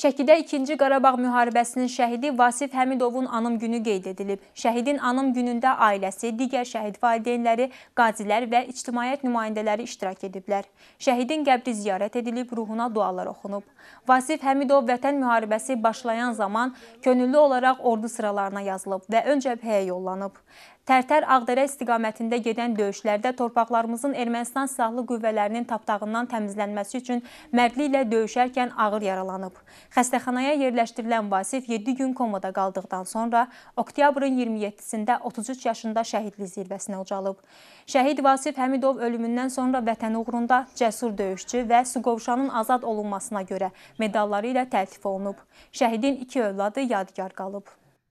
Şəkidə 2-ci Qarabağ müharibəsinin şəhidi Vasif Həmidovun anım günü qeyd edilib. Şəhidin anım günündə ailəsi, digər şəhid valideynləri, qazilər və ictimaiyyət nümayəndələri iştirak ediblər. Şəhidin qəbri ziyarət edilib, ruhuna dualar oxunub. Vasif Həmidov Vətən müharibəsi başlayan zaman könüllü olaraq ordu sıralarına yazılıb və ön cəbhəyə yollanıb. Tərtər-Ağdərə istiqamətində gedən döyüşlərdə torpaqlarımızın Ermənistan silahlı qüvvələrinin tapdağından təmizlənməsi üçün mərdliklə döyüşərkən ağır yaralanıb. Xəstəxanaya yerləşdirilən Vasif 7 gün komada qaldıqdan sonra oktyabrın 27-sində 33 yaşında şəhidlik zirvəsinə ucalıb. Şəhid Vasif Həmidov ölümündən sonra vətən uğrunda cəsur döyüşçü və Suqovuşanın azad olunmasına görə medalları ilə təltif olunub. Şəhidin 2 övladı yadigar qalıb.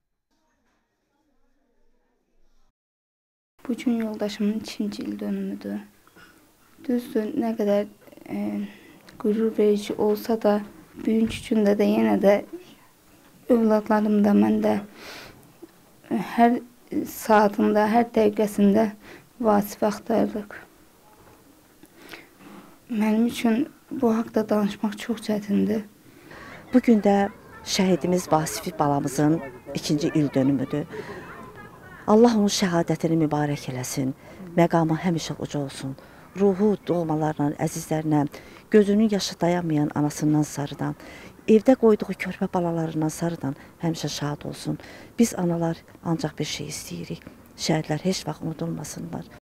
Bugün yoldaşımın 2-ci il dönümüdür. Düzdür, nə qədər qürur verici olsa da, bugünkü gündə də yenə də övladlarım da, mən də hər saatında, hər dəqiqəsində Vasif axtarırıq. Mənim üçün bu haqda danışmaq çox çətindir. Bugün də şəhidimiz Vasif balamızın 2-ci il dönümüdür. Allah onun şəhadətini mübarək eləsin, məqamı həmişə uca olsun. Ruhu doğmalarla, əzizlərinə, gözünün yaşı dayanmayan anasından sarıdan, evdə qoyduğu körpə balalarından sarıdan həmişə şad olsun. Biz analar ancaq bir şey istəyirik, şəhidlər heç vaxt unudulmasınlar.